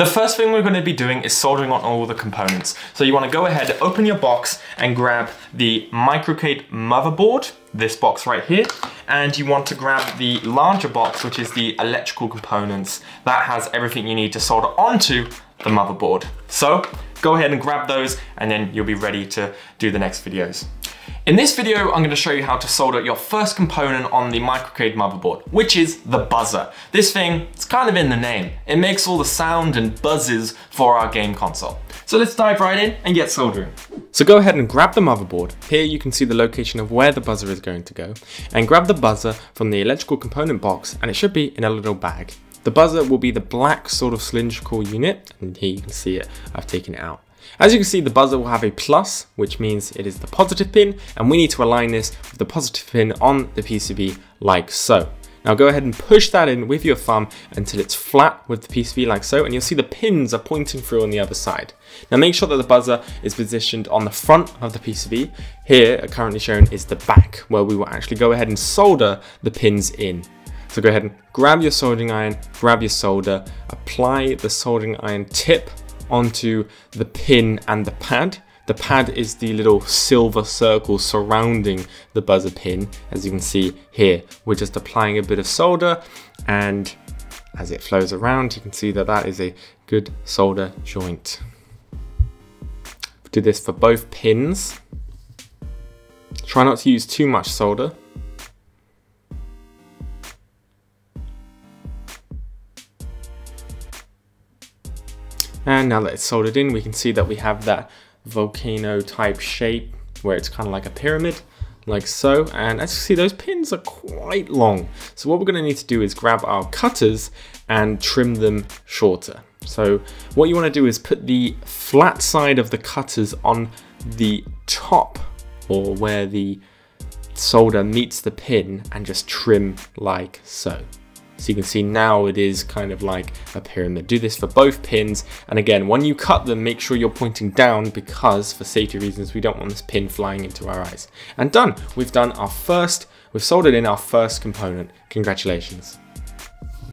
The first thing we're going to be doing is soldering on all the components. So you want to go ahead, open your box and grab the microcade motherboard, this box right here, and you want to grab the larger box, which is the electrical components. That has everything you need to solder onto the motherboard. So go ahead and grab those and then you'll be ready to do the next videos. In this video, I'm going to show you how to solder your first component on the microcade motherboard, which is the buzzer. This thing, it's kind of in the name. It makes all the sound and buzzes for our game console. So let's dive right in and get soldering. So go ahead and grab the motherboard. Here you can see the location of where the buzzer is going to go. And grab the buzzer from the electrical component box, and it should be in a little bag. The buzzer will be the black sort of cylindrical unit, and here you can see it, I've taken it out. As you can see, the buzzer will have a plus, which means it is the positive pin, and we need to align this with the positive pin on the PCB like so. Now go ahead and push that in with your thumb until it's flat with the PCB like so, and you'll see the pins are pointing through on the other side. Now make sure that the buzzer is positioned on the front of the PCB. Here, currently shown is the back, where we will actually go ahead and solder the pins in. So go ahead and grab your soldering iron, grab your solder, apply the soldering iron tip onto the pin and the pad. The pad is the little silver circle surrounding the buzzer pin. As you can see here, we're just applying a bit of solder, and as it flows around, you can see that that is a good solder joint. Do this for both pins. Try not to use too much solder. And now that it's soldered in, we can see that we have that volcano type shape where it's kind of like a pyramid, like so. And as you see, those pins are quite long. So what we're going to need to do is grab our cutters and trim them shorter. So what you want to do is put the flat side of the cutters on the top, or where the solder meets the pin, and just trim like so. So you can see now it is kind of like a pyramid. Do this for both pins. And again, when you cut them, make sure you're pointing down, because for safety reasons, we don't want this pin flying into our eyes. And done. We've soldered in our first component. Congratulations.